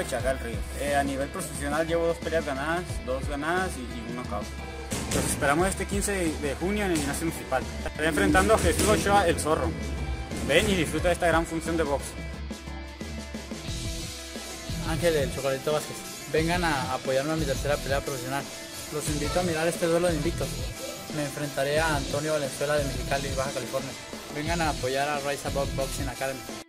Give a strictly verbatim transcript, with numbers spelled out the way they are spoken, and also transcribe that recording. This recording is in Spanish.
de Chacal Ríos. Eh, a nivel profesional llevo dos peleas ganadas, dos ganadas y, y un knockout. Los esperamos este quince de junio en el gimnasio municipal. Estaré enfrentando a Jesús Ochoa, el Zorro. Ven y disfruta de esta gran función de box. Ángel, el Chocolatito Vázquez. Vengan a apoyarme a mi tercera pelea profesional. Los invito a mirar este duelo de invictos. Me enfrentaré a Antonio Valenzuela de Mexicali, Baja California. Vengan a apoyar a Rise Above Boxing Academy.